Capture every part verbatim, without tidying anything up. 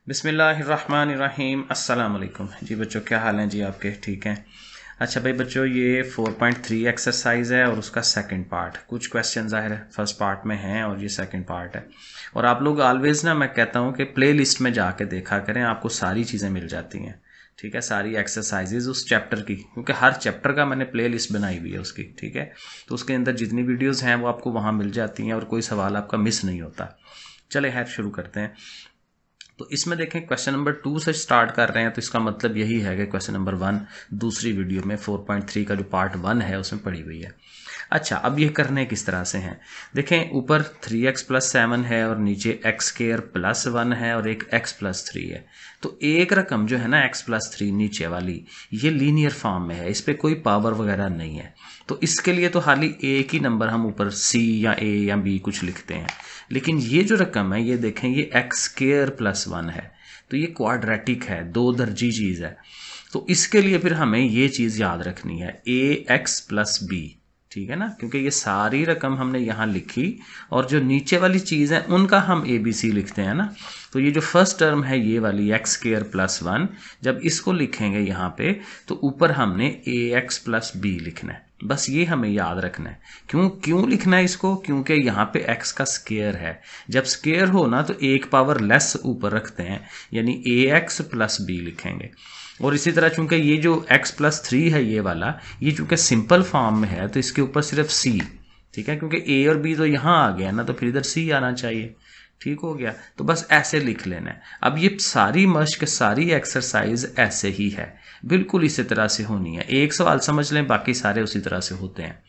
बिस्मिल्लाहिर्रहमानिर्रहीम अस्सलाम वालेकुम जी बच्चों, क्या हाल हैं जी आपके? ठीक हैं। अच्छा भाई बच्चों, ये फोर पॉइंट थ्री एक्सरसाइज है और उसका सेकंड पार्ट। कुछ क्वेश्चन ज़ाहिर है फर्स्ट पार्ट में हैं और ये सेकंड पार्ट है। और आप लोग ऑलवेज ना, मैं कहता हूँ कि प्ले लिस्ट में जाके देखा करें, आपको सारी चीज़ें मिल जाती हैं। ठीक है, सारी एक्सरसाइजेज उस चैप्टर की, क्योंकि हर चैप्टर का मैंने प्ले लिस्ट बनाई हुई है उसकी। ठीक है, तो उसके अंदर जितनी वीडियोज़ हैं वो आपको वहाँ मिल जाती हैं और कोई सवाल आपका मिस नहीं होता। चले खैर शुरू करते हैं। तो इसमें देखें, क्वेश्चन नंबर टू से स्टार्ट कर रहे हैं, तो इसका मतलब यही है कि क्वेश्चन नंबर वन दूसरी वीडियो में फोर पॉइंट थ्री का जो पार्ट वन है उसमें पड़ी हुई है। अच्छा, अब ये करने किस तरह से हैं? देखें, ऊपर थ्री एक्स प्लस सेवन है और नीचे एक्स स्केयर प्लस वन है और एक एक्स प्लस थ्री है। तो एक रकम जो है ना एक्स प्लस थ्री नीचे वाली, ये लीनियर फॉर्म में है, इस पर कोई पावर वगैरह नहीं है। तो इसके लिए तो खाली एक ही नंबर हम ऊपर सी या ए या बी कुछ लिखते हैं। लेकिन ये जो रकम है, ये देखें, ये एक्स स्केयर प्लस वन है, तो ये क्वाड्रेटिक है, दो दर्जी चीज़ है। तो इसके लिए फिर हमें ये चीज़ याद रखनी है, ए एक्स प्लस बी। ठीक है ना, क्योंकि ये सारी रकम हमने यहाँ लिखी और जो नीचे वाली चीज़ है उनका हम ए बी सी लिखते हैं ना। तो ये जो फर्स्ट टर्म है ये वाली एक्स स्केयर प्लस वन, जब इसको लिखेंगे यहाँ पे तो ऊपर हमने ए एक्स प्लस बी लिखना है। बस ये हमें याद रखना है। क्यों क्यों लिखना है इसको? क्योंकि यहाँ पे x का स्केयर है। जब स्केयर हो ना तो एक पावर लेस ऊपर रखते हैं, यानी ए एक्स प्लस बी लिखेंगे। और इसी तरह चूंकि ये जो x प्लस थ्री है ये वाला, ये चूंकि सिंपल फॉर्म में है तो इसके ऊपर सिर्फ c। ठीक है, क्योंकि a और b तो यहाँ आ गया ना, तो फिर इधर c आना चाहिए। ठीक हो गया, तो बस ऐसे लिख लेना है। अब ये सारी मश्क, सारी एक्सरसाइज ऐसे ही है, बिल्कुल इसी तरह से होनी है। एक सवाल समझ लें, बाकी सारे उसी तरह से होते हैं।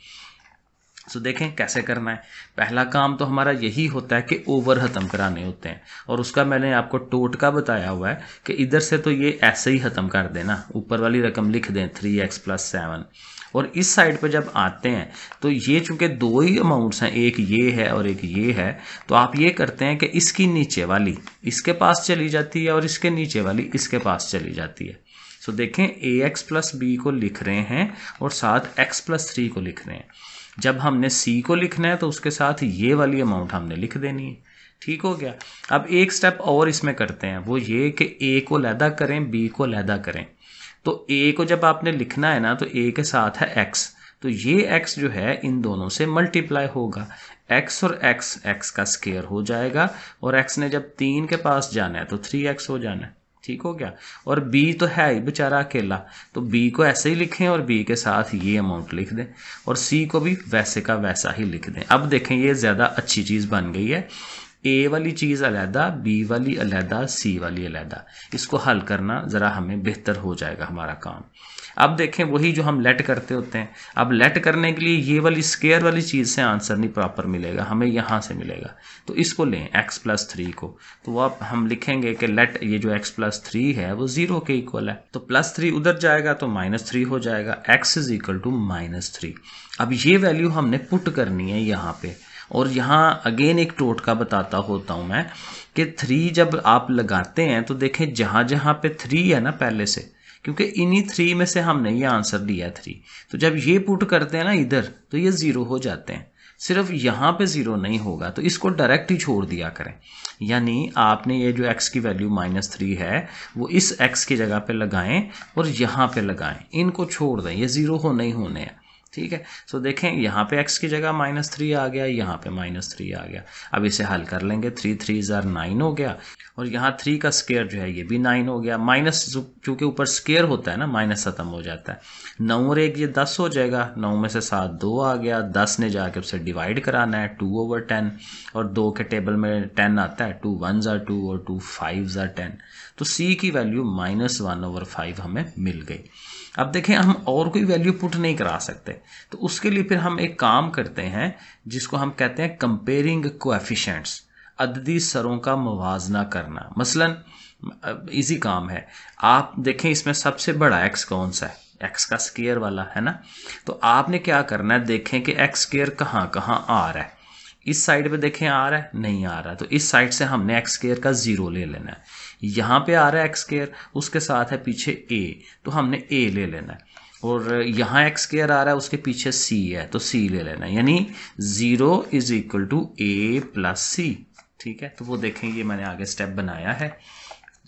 तो देखें कैसे करना है। पहला काम तो हमारा यही होता है कि ओवर ख़त्म कराने होते हैं, और उसका मैंने आपको टोटका बताया हुआ है कि इधर से तो ये ऐसे ही ख़त्म कर देना, ऊपर वाली रकम लिख दें थ्री एक्स प्लस सेवन। और इस साइड पे जब आते हैं तो ये चूंकि दो ही अमाउंट्स हैं, एक ये है और एक ये है, तो आप ये करते हैं कि इसकी नीचे वाली इसके पास चली जाती है और इसके नीचे वाली इसके पास चली जाती है। सो देखें, ए एक्स प्लस बी को लिख रहे हैं और साथ एक्स प्लस थ्री को लिख रहे हैं। जब हमने सी को लिखना है तो उसके साथ ये वाली अमाउंट हमने लिख देनी है। ठीक हो गया। अब एक स्टेप और इसमें करते हैं, वो ये कि ए को अलहदा करें, बी को अलहदा करें। तो ए को जब आपने लिखना है ना, तो ए के साथ है एक्स, तो ये एक्स जो है इन दोनों से मल्टीप्लाई होगा। एक्स और एक्स, एक्स का स्केयर हो जाएगा, और एक्स ने जब तीन के पास जाना है तो थ्री एक्स हो जाना है। ठीक हो गया। और बी तो है ही बेचारा अकेला, तो बी को ऐसे ही लिखें और बी के साथ ये अमाउंट लिख दें, और सी को भी वैसे का वैसा ही लिख दें। अब देखें, ये ज़्यादा अच्छी चीज़ बन गई है। ए वाली चीज़ अलहदा, बी वाली अलहदा, सी वाली अलहदा। इसको हल करना ज़रा हमें बेहतर हो जाएगा हमारा काम। अब देखें, वही जो हम लेट करते होते हैं, अब लेट करने के लिए ये वाली स्केयर वाली चीज़ से आंसर नहीं प्रॉपर मिलेगा, हमें यहाँ से मिलेगा। तो इसको लें एक्स प्लस थ्री को, तो वो अब हम लिखेंगे कि लेट ये जो एक्स प्लस थ्री है वो जीरो के इक्वल है, तो प्लस थ्री उधर जाएगा तो माइनस थ्री हो जाएगा। X is equal to minus three. अब ये वैल्यू हमने पुट करनी है यहाँ पे। और यहाँ अगेन एक टोटका बताता होता हूँ मैं कि थ्री जब आप लगाते हैं तो देखें, जहाँ जहाँ पे थ्री है ना पहले से, क्योंकि इन्हीं थ्री में से हमने ये आंसर दिया है थ्री, तो जब ये पुट करते हैं ना इधर, तो ये ज़ीरो हो जाते हैं। सिर्फ यहाँ पे ज़ीरो नहीं होगा, तो इसको डायरेक्ट ही छोड़ दिया करें। यानी आपने ये जो x की वैल्यू माइनस थ्री है वो इस x की जगह पे लगाएं और यहाँ पे लगाएं, इनको छोड़ दें, ये ज़ीरो हो नहीं होने हैं। ठीक है, सो देखें, यहाँ पे x की जगह माइनस थ्री आ गया, यहाँ पे माइनस थ्री आ गया। अब इसे हल कर लेंगे, थ्री थ्री ज़ार नाइन हो गया, और यहाँ थ्री का स्केयर जो है ये भी नाइन हो गया। माइनस चूँकि ऊपर स्केयर होता है ना, माइनस खत्म हो जाता है। नौ और एक ये दस हो जाएगा, नौ में से सात दो आ गया, दस ने जाके उसे डिवाइड कराना है, टू ओवर टेन, और दो के टेबल में टेन आता है, टू वन ज़ार टू और टू फाइव ज़ार टेन। तो सी की value minus one over five हमें मिल गई। अब देखें, हम और कोई वैल्यू पुट नहीं करा सकते, तो उसके लिए फिर हम एक काम करते हैं जिसको हम कहते हैं कंपेयरिंग कोएफिशिएंट्स, अददी सरों का मुवाजना करना। मसलन इजी काम है, आप देखें इसमें सबसे बड़ा x कौन सा है, x का स्केयर वाला है ना। तो आपने क्या करना है, देखें कि x स्केयर कहाँ कहाँ आ रहा है। इस साइड पे देखें आ रहा है, नहीं आ रहा, तो इस साइड से हमने एक्स स्केयर का जीरो ले लेना है। यहाँ पे आ रहा है एक्स स्केयर, उसके साथ है पीछे a, तो हमने a ले लेना है। और यहाँ एक्स स्केयर आ रहा है, उसके पीछे c है, तो c ले लेना है। यानी zero is equal to A plus C. ठीक है, तो वो देखें, ये मैंने आगे स्टेप बनाया है।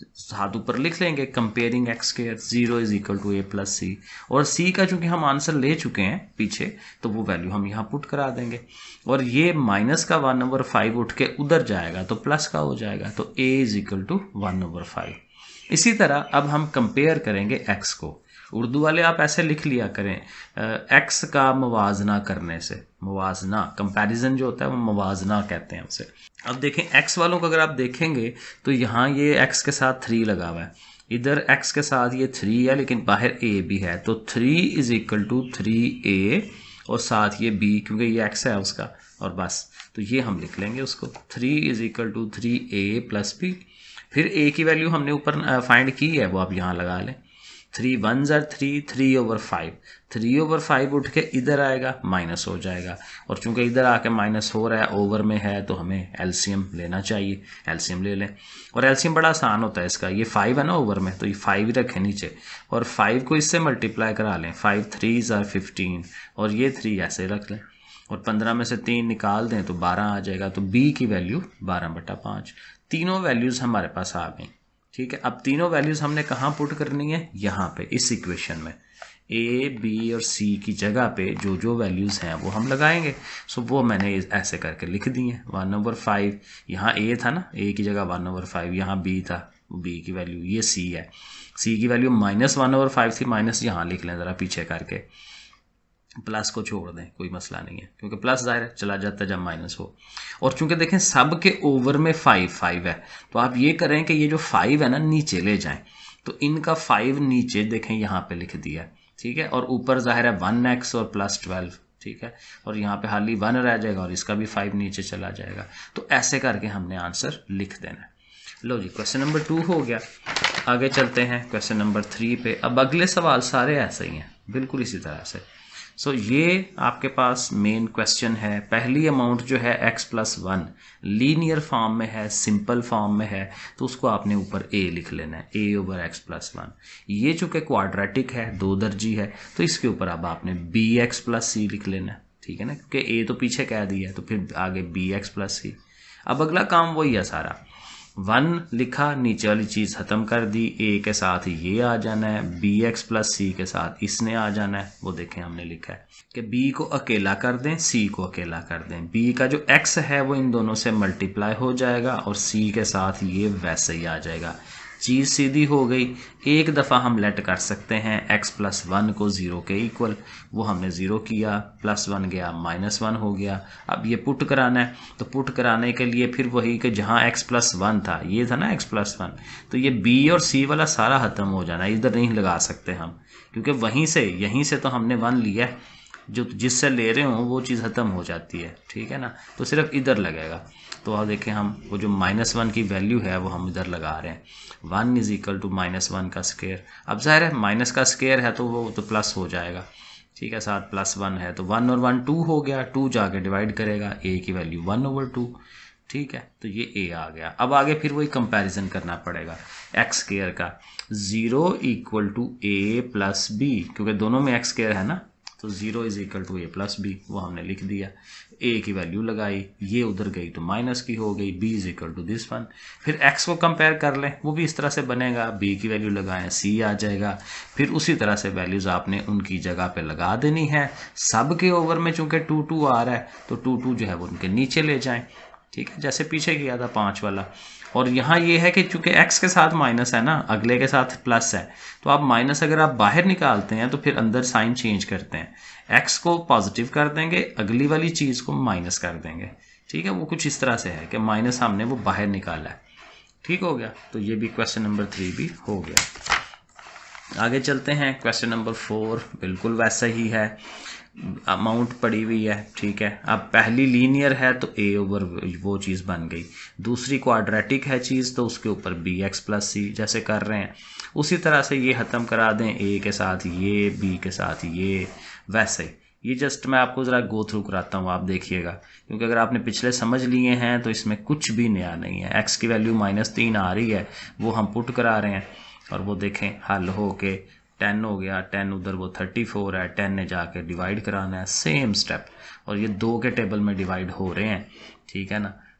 साथ ऊपर लिख लेंगे comparing X square zero is equal to A plus C, और सी का चूंकि हम आंसर ले चुके हैं पीछे तो वो वैल्यू हम यहाँ पुट करा देंगे, और ये माइनस का वन ओवर फाइव उठ के उधर जाएगा तो प्लस का हो जाएगा, तो A is equal to one over five. इसी तरह अब हम कंपेयर करेंगे एक्स को, उर्दू वाले आप ऐसे लिख लिया करें एक्स का मुवाजना करने से, मुवाजना कंपैरिजन जो होता है वो मुवाजना कहते हैं उसे। अब देखें एक्स वालों को अगर आप देखेंगे तो यहाँ ये एक्स के साथ थ्री लगा हुआ है, इधर एक्स के साथ ये थ्री है लेकिन बाहर ए भी है, तो three is equal to three A और साथ ये बी क्योंकि ये एक्स है उसका, और बस तो ये हम लिख लेंगे उसको, three is equal to three A plus B. फिर ए की वैल्यू हमने ऊपर फाइंड की है वो आप यहाँ लगा लें, थ्री वन ज़र three, three over five, three over five उठ के इधर आएगा माइनस हो जाएगा, और चूंकि इधर आके माइनस हो रहा है ओवर में है तो हमें एलसीएम लेना चाहिए, एलसीएम ले लें। और एलसीएम बड़ा आसान होता है इसका, ये फाइव है ना ओवर में तो ये फाइव ही रखें नीचे, और फाइव को इससे मल्टीप्लाई करा लें, फाइव थ्री ज़र फिफ्टीन, और ये थ्री ऐसे रख लें, और पंद्रह में से तीन निकाल दें तो बारह आ जाएगा, तो बी की वैल्यू बारह बटा पाँच। तीनों वैल्यूज़ हमारे पास आ गई, ठीक है। अब तीनों वैल्यूज हमने कहाँ पुट करनी है, यहाँ पे इस इक्वेशन में, ए बी और सी की जगह पे जो जो वैल्यूज हैं वो हम लगाएंगे। सो वो मैंने ऐसे करके लिख दी है, वन ओवर फाइव, यहाँ ए था ना, ए की जगह वन ओवर फाइव, यहाँ बी था, बी की वैल्यू, ये सी है, सी की value minus one over five थी, माइनस यहाँ लिख लें ज़रा पीछे करके, प्लस को छोड़ दें कोई मसला नहीं है क्योंकि प्लस ज़ाहिर चला जाता है जब माइनस हो। और चूंकि देखें सब के ओवर में फाइव फाइव है तो आप ये करें कि ये जो फाइव है ना नीचे ले जाएं, तो इनका फाइव नीचे देखें यहाँ पे लिख दिया, ठीक है, और ऊपर ज़ाहिर है वन एक्स और प्लस ट्वेल्व, ठीक है, और यहाँ पे हाली वन रह जाएगा और इसका भी फाइव नीचे चला जाएगा, तो ऐसे करके हमने आंसर लिख देना है। लो जी क्वेश्चन नंबर टू हो गया, आगे चलते हैं क्वेश्चन नंबर थ्री पे। अब अगले सवाल सारे ऐसे ही हैं बिल्कुल इसी तरह से। सो so, ये आपके पास मेन क्वेश्चन है। पहली अमाउंट जो है x plus one linear form में है, सिंपल फॉर्म में है, तो उसको आपने ऊपर a लिख लेना है, a over x plus one. ये चूंकि क्वाड्रेटिक है, दो दर्जी है, तो इसके ऊपर अब आपने bx प्लस सी लिख लेना है, ठीक है ना, क्योंकि a तो पीछे कह दिया है तो फिर आगे bx प्लस सी। अब अगला काम वही है सारा, वन लिखा, नीचे वाली चीज़ ख़त्म कर दी, ए के साथ ये आ जाना है, बी एक्स प्लस सी के साथ इसने आ जाना है। वो देखें हमने लिखा है कि बी को अकेला कर दें, सी को अकेला कर दें, बी का जो एक्स है वो इन दोनों से मल्टीप्लाई हो जाएगा और सी के साथ ये वैसे ही आ जाएगा, चीज़ सीधी हो गई। एक दफ़ा हम लेट कर सकते हैं x प्लस वन को ज़ीरो के इक्वल, वो हमने ज़ीरो किया, प्लस वन गया माइनस वन हो गया। अब ये पुट कराना है, तो पुट कराने के लिए फिर वही कि जहाँ x प्लस वन था, ये था ना x प्लस वन, तो ये b और c वाला सारा ख़त्म हो जाना, इधर नहीं लगा सकते हम, क्योंकि वहीं से यहीं से तो हमने वन लिया है, जो जिससे ले रहे हो वो चीज़ ख़त्म हो जाती है, ठीक है ना, तो सिर्फ इधर लगेगा। तो आप देखें हम वो जो माइनस वन की वैल्यू है वो हम इधर लगा रहे हैं, one is equal to minus one का स्क्वायर। अब जाहिर है माइनस का स्क्वायर है तो वो तो प्लस हो जाएगा, ठीक है, साथ प्लस वन है तो वन और वन टू हो गया, टू जाके डिवाइड करेगा, ए की वैल्यू वन ओवर टू, ठीक है, तो ये ए आ गया। अब आगे फिर वही कंपैरिजन करना पड़ेगा एक्स स्क्वायर का, zero equal to A plus b, क्योंकि दोनों में एक्स स्क्वायर है ना, तो zero is equal to A plus b, वो हमने लिख दिया, ए की वैल्यू लगाई, ये उधर गई तो माइनस की हो गई, b is equal to this one. फिर एक्स को कंपेयर कर लें, वो भी इस तरह से बनेगा, बी की वैल्यू लगाएं, सी आ जाएगा। फिर उसी तरह से वैल्यूज़ आपने उनकी जगह पे लगा देनी है। सब के ओवर में चूंकि टू टू आ रहा है तो टू टू जो है वो उनके नीचे ले जाएं, ठीक है, जैसे पीछे किया था पाँच वाला। और यहाँ ये है कि चूंकि x के साथ माइनस है ना, अगले के साथ प्लस है, तो आप माइनस अगर आप बाहर निकालते हैं तो फिर अंदर साइन चेंज करते हैं, x को पॉजिटिव कर देंगे, अगली वाली चीज़ को माइनस कर देंगे, ठीक है, वो कुछ इस तरह से है कि माइनस हमने वो बाहर निकाला है, ठीक हो गया। तो ये भी क्वेश्चन नंबर थ्री भी हो गया। आगे चलते हैं, क्वेश्चन नंबर फोर बिल्कुल वैसा ही है, अमाउंट पड़ी हुई है, ठीक है। अब पहली लीनियर है तो ए ओवर वो चीज़ बन गई, दूसरी क्वाड्रेटिक है चीज़ तो उसके ऊपर बी एक्स प्लस सी जैसे कर रहे हैं, उसी तरह से ये ख़त्म करा दें, ए के साथ ये, बी के साथ ये, वैसे ये जस्ट मैं आपको ज़रा गो थ्रू कराता हूँ, आप देखिएगा, क्योंकि अगर आपने पिछले समझ लिए हैं तो इसमें कुछ भी नया नहीं है। एक्स की वैल्यू माइनस तीन आ रही है, वो हम पुट करा रहे हैं, और वो देखें हल हो के टेन हो गया, टेन उधर वो थर्टी फोर है, टेन ने जाके डिवाइड कराना है, सेम स्टेप, और ये दो के टेबल में डिवाइड हो रहे हैं, ठीक है ना।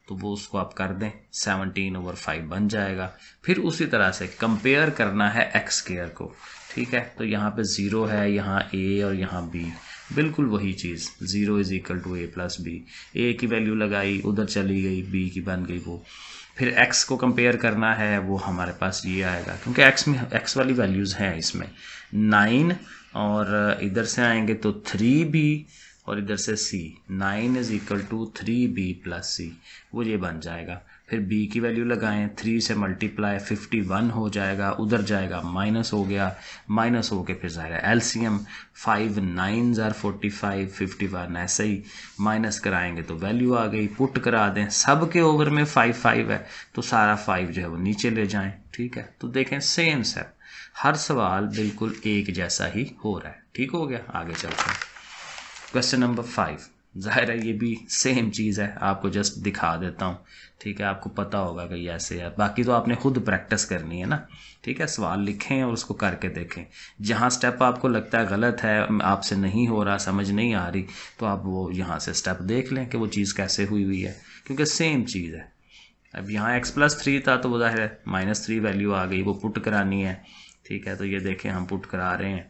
तो वो उसको आप कर दें, सेवनटीन ओवर फाइव बन जाएगा। फिर उसी तरह से कंपेयर करना है एक्स स्क्वायर को, ठीक है। तो यहाँ पे ज़ीरो है, यहाँ ए और यहाँ बी, बिल्कुल वही चीज़, zero is equal to A plus b. A की वैल्यू लगाई, उधर चली गई, बी की बन गई वो। फिर एक्स को कंपेयर करना है, वो हमारे पास ये आएगा, क्योंकि एक्स में एक्स वाली वैल्यूज़ हैं इसमें, नाइन और इधर से आएंगे तो थ्री बी और इधर से c, nine is equal to three b plus c, वो ये बन जाएगा। फिर b की वैल्यू लगाएं, थ्री से मल्टीप्लाई फिफ्टी वन हो जाएगा, उधर जाएगा माइनस हो गया, माइनस हो के फिर जाएगा एलसीएम, फाइव नाइन जार फोर्टी फाइव, फिफ्टी वन, ऐसे ही माइनस कराएंगे तो वैल्यू आ गई, पुट करा दें, सब के ओवर में फाइव फाइव है तो सारा फाइव जो है वो नीचे ले जाएं, ठीक है। तो देखें सेम स्टेप, हर सवाल बिल्कुल एक जैसा ही हो रहा है, ठीक हो गया। आगे चलते हैं, क्वेश्चन नंबर फाइव, जाहिर है ये भी सेम चीज़ है, आपको जस्ट दिखा देता हूँ, ठीक है। आपको पता होगा कि ऐसे है, बाकी तो आपने खुद प्रैक्टिस करनी है ना, ठीक है। सवाल लिखें और उसको करके देखें, जहाँ स्टेप आपको लगता है गलत है, आपसे नहीं हो रहा, समझ नहीं आ रही, तो आप वो यहाँ से स्टेप देख लें कि वो चीज़ कैसे हुई हुई है, क्योंकि सेम चीज़ है। अब यहाँ एक्स प्लस थ्री था तो वो जाहिर है माइनस थ्री वैल्यू आ गई, वो पुट करानी है, ठीक है। तो ये देखें हम पुट करा रहे हैं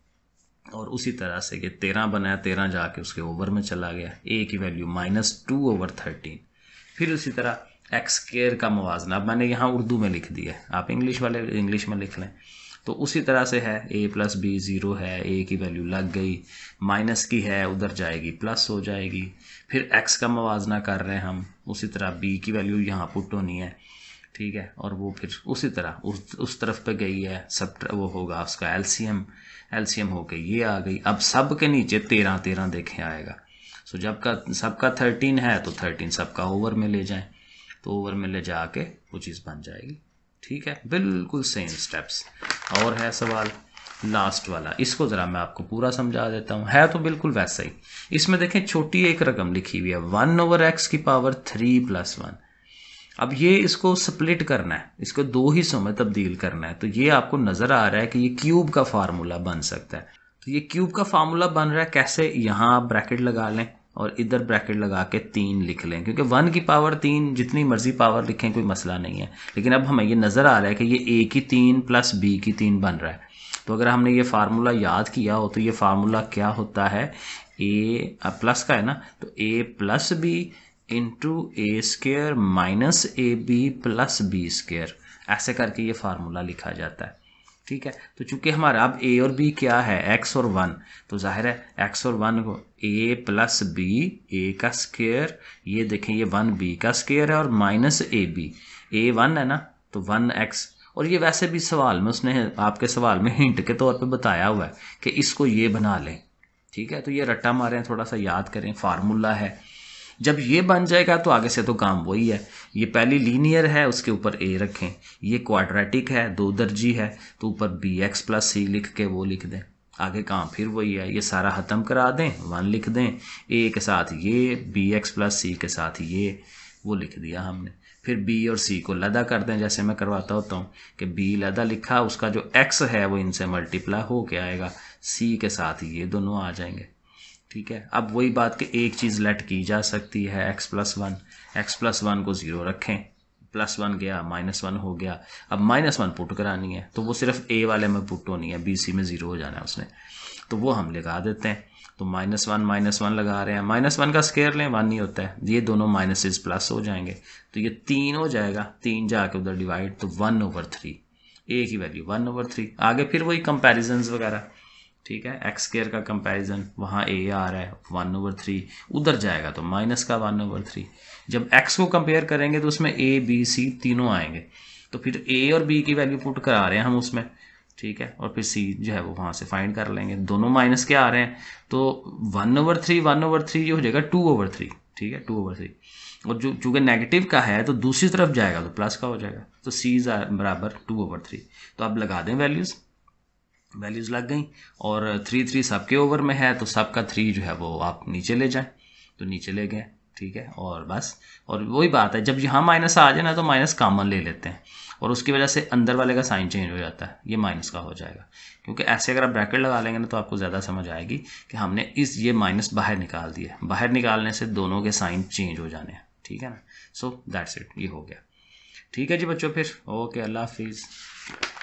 और उसी तरह से ये तेरह बनाया, तेरह जाके उसके ओवर में चला गया, ए की value minus two over thirteen. फिर उसी तरह एक्स स्क्वायर का मवाजना, अब मैंने यहाँ उर्दू में लिख दिया, आप इंग्लिश वाले इंग्लिश में लिख लें। तो उसी तरह से है, ए प्लस बी ज़ीरो है, ए की वैल्यू लग गई, माइनस की है उधर जाएगी प्लस हो जाएगी। फिर एक्स का मवाजना कर रहे हैं हम, उसी तरह बी की वैल्यू यहाँ पुट होनी है, ठीक है। और वो फिर उसी तरह उस उस तरफ पे गई है, सब वो होगा उसका एलसीएम, एलसीएम हो गई, ये आ गई। अब सब के नीचे तेरह तेरह देखें आएगा, सो जब का सबका थर्टीन है तो थर्टीन सबका ओवर में ले जाएं, तो ओवर में ले जाके वो चीज़ बन जाएगी, ठीक है। बिल्कुल सेम स्टेप्स। और है सवाल लास्ट वाला, इसको ज़रा मैं आपको पूरा समझा देता हूँ, है तो बिल्कुल वैसा ही। इसमें देखें छोटी एक रकम लिखी हुई है, वन ओवर एक्स की पावर थ्री प्लस वन। अब ये इसको स्प्लिट करना है, इसको दो हिस्सों में तब्दील करना है, तो ये आपको नज़र आ रहा है कि ये क्यूब का फार्मूला बन सकता है। तो ये क्यूब का फार्मूला बन रहा है कैसे, यहाँ आप ब्रैकेट लगा लें और इधर ब्रैकेट लगा के तीन लिख लें, क्योंकि वन की पावर तीन, जितनी मर्जी पावर लिखें कोई मसला नहीं है, लेकिन अब हमें ये नज़र आ रहा है कि ये ए की तीन प्लस बी की तीन बन रहा है। तो अगर हमने ये फार्मूला याद किया हो तो ये फार्मूला क्या होता है, ए प्लस का है ना, तो a plus b into a square minus a b plus b square, ऐसे करके ये फार्मूला लिखा जाता है, ठीक है। तो चूंकि हमारा अब ए और बी क्या है, एक्स और वन, तो जाहिर है एक्स और वन को ए प्लस बी, ए का स्क्वेयर, ये देखें ये वन बी का स्क्वेयर है, और minus a b, a one है ना तो वन एक्स। और ये वैसे भी सवाल में उसने आपके सवाल में हिंट के तौर पे बताया हुआ है कि इसको ये बना लें, ठीक है। तो ये रट्टा मारें, थोड़ा सा याद करें, फार्मूला है। जब ये बन जाएगा तो आगे से तो काम वही है, ये पहली लीनियर है उसके ऊपर ए रखें, ये क्वाड्रेटिक है दो दर्जी है तो ऊपर बी एक्स प्लस सी लिख के वो लिख दें, आगे काम फिर वही है, ये सारा ख़त्म करा दें, वन लिख दें, ए के साथ ये, बी एक्स प्लस सी के साथ ये, वो लिख दिया हमने। फिर बी और सी को लदा कर दें, जैसे मैं करवाता होता हूँ कि बी लदा लिखा, उसका जो एक्स है वो इनसे मल्टीप्लाई हो के आएगा, सी के साथ ये दोनों आ जाएंगे, ठीक है। अब वही बात कि एक चीज़ लेट की जा सकती है, x plus one, x plus one को ज़ीरो रखें, प्लस वन गया माइनस वन हो गया, अब माइनस वन पुट करानी है तो वो सिर्फ ए वाले में पुट होनी है, बी सी में ज़ीरो हो जाना है उसने, तो वो हम लगा देते हैं। तो माइनस वन माइनस वन लगा रहे हैं, माइनस वन का स्क्वायर लें, वन नहीं होता है, ये दोनों माइनसेस प्लस हो जाएंगे, तो ये तीन हो जाएगा, तीन जाके उधर डिवाइड, तो वन ओवर थ्री, ए की वैल्यू वन ओवर थ्री। आगे फिर वही कंपेरिजन्स वगैरह, ठीक है, एक्स स्क्वायर का कंपैरिजन, वहाँ ए आ रहा है वन ओवर थ्री, उधर जाएगा तो माइनस का वन ओवर थ्री। जब एक्स को कंपेयर करेंगे तो उसमें ए बी सी तीनों आएंगे, तो फिर ए और बी की वैल्यू पुट करा रहे हैं हम उसमें, ठीक है, और फिर सी जो है वो वहाँ से फाइंड कर लेंगे, दोनों माइनस के आ रहे हैं, तो one over three one over three ये हो जाएगा टू ओवर थ्री, ठीक है, टू ओवर थ्री। और जो चूँकि नेगेटिव का है तो दूसरी तरफ जाएगा तो प्लस का हो जाएगा, तो सी बराबर टू ओवर थ्री। तो आप लगा दें वैल्यूज़, वैल्यूज़ लग गई, और थ्री थ्री सबके ओवर में है तो सबका थ्री जो है वो आप नीचे ले जाएं, तो नीचे ले गए, ठीक है। और बस, और वही बात है, जब यहाँ माइनस आ जाए ना तो माइनस कॉमन ले लेते हैं, और उसकी वजह से अंदर वाले का साइन चेंज हो जाता है, ये माइनस का हो जाएगा, क्योंकि ऐसे अगर आप ब्रैकेट लगा लेंगे ना तो आपको ज़्यादा समझ आएगी कि हमने इस ये माइनस बाहर निकाल दिया, बाहर निकालने से दोनों के साइन चेंज हो जाने हैं, ठीक है ना। सो दैट्स इट, ये हो गया। ठीक है जी बच्चों, फिर ओके, अल्लाह हाफिज़।